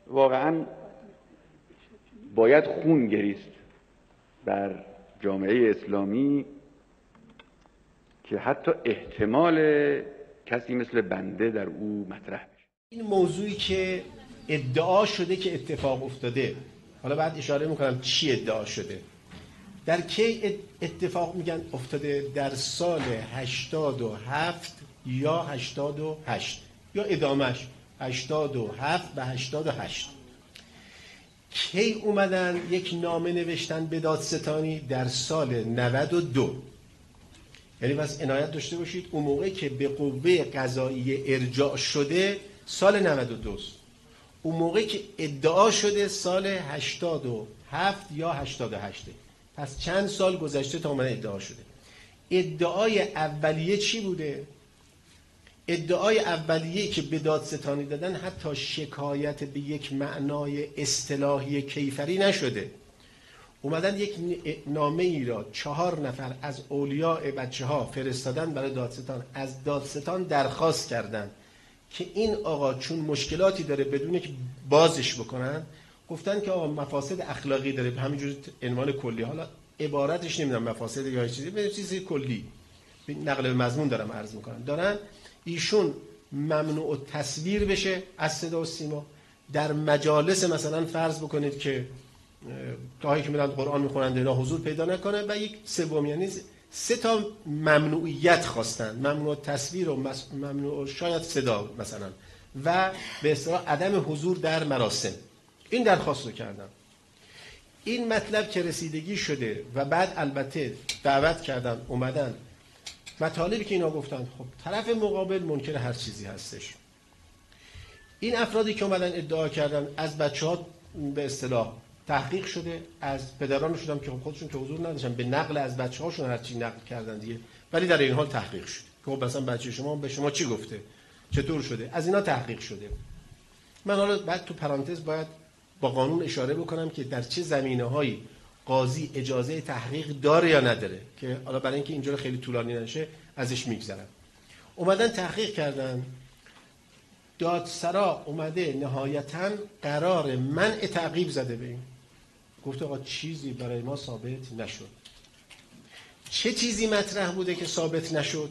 واقعا باید خون گریست بر جامعه اسلامی که حتی احتمال کسی مثل بنده در او مطرح بشه. این موضوعی که ادعا شده که اتفاق افتاده، حالا بعد اشاره میکنم چی ادعا شده، در کی اتفاق میگن افتاده؟ در سال 87 یا 88 یا ادامش 87 و 88. کی اومدن یک نامه نوشتن به دادستانی؟ در سال 92. یعنی بس عنایت داشته باشید اون موقع که به قوه قضاییه ارجاع شده سال 92 است. اون موقع که ادعا شده سال 87 یا 88. پس چند سال گذشته تا من ادعا شده. ادعای اولیه چی بوده؟ ادعای اولیه که به دادستانی دادن حتی شکایت به یک معنای اصطلاحی کیفری نشده. اومدن یک نامه ای را 4 نفر از اولیاء بچه ها فرستادن برای دادستان، از دادستان درخواست کردن که این آقا چون مشکلاتی داره بدون که بازش بکنن، گفتن که آقا مفاسد اخلاقی داره، همینجور عنوان کلی، حالا عبارتش نمیدونم مفاسد یا چیزی، به چیزی کلی نقل به مضمون دارم عرض میکنم، دارن ایشون ممنوع تصویر بشه از صدا و سیما در مجالس، مثلا فرض بکنید که گاهی که میرن قرآن میخونند اینا حضور پیدا نکنه، و یک سوم، یعنی 3 تا ممنوعیت خواستن: ممنوع تصویر و ممنوع شاید صدا مثلا، و به اصطلاح عدم حضور در مراسم. این درخواست رو کردن. این مطلب که رسیدگی شده و بعد البته دعوت کردن اومدن، مطالبی که اینا گفتن، خب طرف مقابل منکر هر چیزی هستش. این افرادی که اومدن ادعا کردن از بچه‌ها به اصطلاح تحقیق شده، از پدرانشون هم که خودشون که حضور نداشتن به نقل از بچه‌هاشون هر چی نقل کردن دیگه، ولی در این حال تحقیق شده که خب مثلا بچه شما به شما چی گفته، چطور شده، از اینا تحقیق شده. من حالا بعد تو پرانتز باید با قانون اشاره بکنم که در چه زمینه‌هایی قاضی اجازه تحقیق داره یا نداره، که حالا برای اینکه اینجوری خیلی طولانی نشه ازش میگذرم. اومدن تحقیق کردن، دادسرا اومده نهایتاً قرار منع تعقیب زده به این، گفت آقا چیزی برای ما ثابت نشد. چه چیزی مطرح بوده که ثابت نشد؟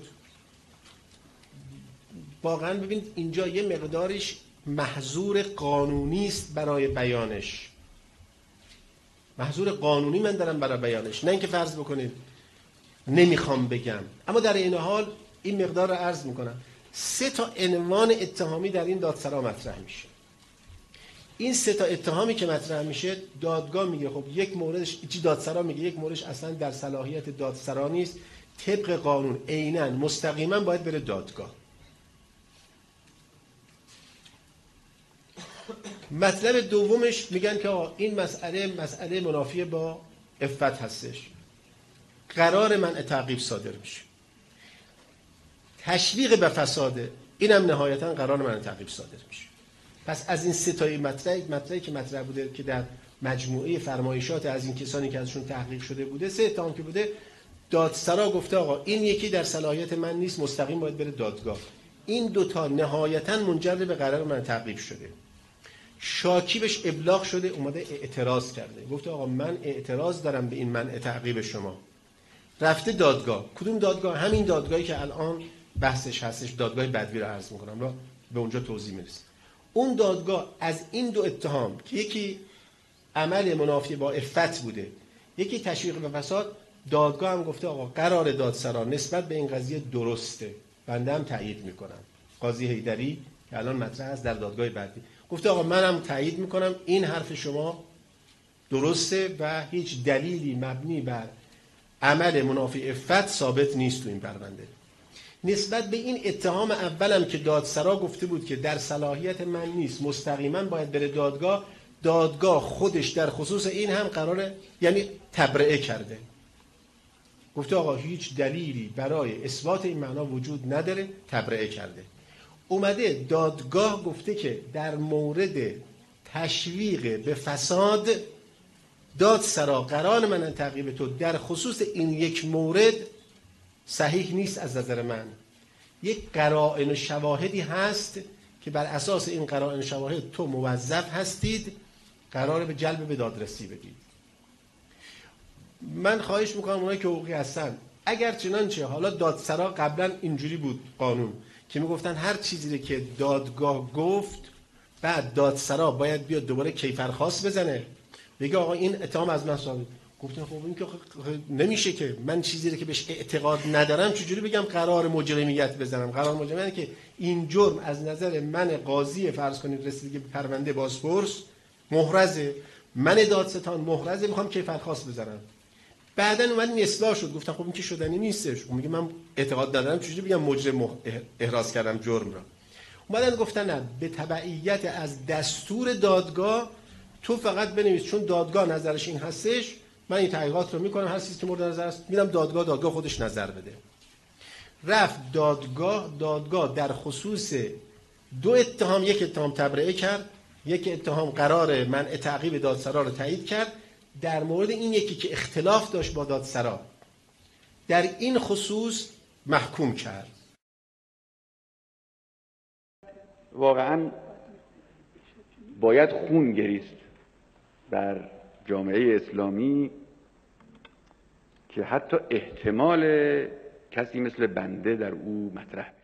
واقعا ببینید اینجا یه مقدارش محظور قانونی است برای بیانش. محظور قانونی من دارم برای بیانش، نه اینکه فرض بکنید نمیخوام بگم، اما در این حال این مقدار رو عرض میکنم. 3 تا عنوان اتهامی در این دادسرا مطرح میشه. این 3 تا اتهامی که مطرح میشه، دادگاه میگه خب یک موردش، دادسرا میگه یک موردش اصلا در صلاحیت دادسرا نیست، طبق قانون عیناً مستقیما باید بره دادگاه. مطلب دومش میگن که این مسئله منافی با عفت هستش، قرار منع تعقیب صادر میشه. تشویق به فساده، اینم نهایتا قرار منع تعقیب صادر میشه. پس از این 3 تای مطلبی که مطرح بوده که در مجموعه فرمایشات از این کسانی که ازشون تحقیق شده بوده، 3 اتهام که بوده، دادسرا گفته آقا این یکی در صلاحیت من نیست، مستقیم باید بره دادگاه. این 2 تا نهایتا منجر به قرار منع تعقیب شده. شاکی بهش ابلاغ شده، اومده اعتراض کرده، گفته آقا من اعتراض دارم به این منع تعقیب شما. رفته دادگاه. کدوم دادگاه؟ همین دادگاهی که الان بحثش هستش، دادگاه بدوی رو عرض میکنم و به اونجا توضیح میرسه. اون دادگاه از این 2 اتهام که یکی عمل منافی با عفت بوده، یکی تشویق به فساد، دادگاه هم گفته آقا قرار دادسرا نسبت به این قضیه درسته، بنده هم تایید میکنم. قاضی حیدری که الان مطرح است در دادگاه بدوی گفته آقا منم تایید میکنم این حرف شما درسته و هیچ دلیلی مبنی بر عمل منافی عفت ثابت نیست تو این پرونده. نسبت به این اتهام اولم که دادسرا گفته بود که در صلاحیت من نیست، مستقیما باید بره دادگاه، دادگاه خودش در خصوص این هم قراره، یعنی تبرئه کرده، گفته آقا هیچ دلیلی برای اثبات این معنا وجود نداره، تبرئه کرده. اومده دادگاه گفته که در مورد تشویق به فساد، دادسرا قرار من تعقیب تو در خصوص این یک مورد صحیح نیست از نظر من. یک قرائن و شواهدی هست که بر اساس این قرائن شواهد تو موظف هستید قرار به جلب به دادرسی بدید. من خواهش میکنم اونایی که حقوقی هستن، اگر چنانچه حالا دادسرا قبلا اینجوری بود قانون که میگفتن هر چیزی که دادگاه گفت بعد دادسرا باید بیاد دوباره کیفرخواست بزنه بگه آقا این اتهام از من ثابت. گفتن خب این که نمیشه که من چیزی رو که بهش اعتقاد ندارم چجوری بگم قرار مجرمیت بزنم. قرار مجرمیت که این جرم از نظر من قاضی فرض کنید رسیدگی به پرونده بازپرس محرزه، من دادستان محرزه، میخوام کیفرخواست بزنم. بعدن اومد این اصلاح شد، گفتن خب این که شدنی نیستش. اون میگه من اعتقاد ندارم چجوری بگم مجرم احراز کردم جرم را. اومدن گفتن نه، به تبعیت از دستور دادگاه تو فقط بنویس چون دادگاه نظرش این هستش من این تحقیقات رو میکنم، هر چیزی که مورد نظر است میرم دادگاه خودش نظر بده. رفت دادگاه در خصوص دو اتهام، یک اتهام تبرئه کرد، یک اتهام قرار منع تعقیب دادسرا رو تایید کرد. در مورد این یکی که اختلاف داشت با دادسرا در این خصوص محکوم کرد. واقعا باید خون گریست در جامعه اسلامی که حتی احتمال کسی مثل بنده در او مطرح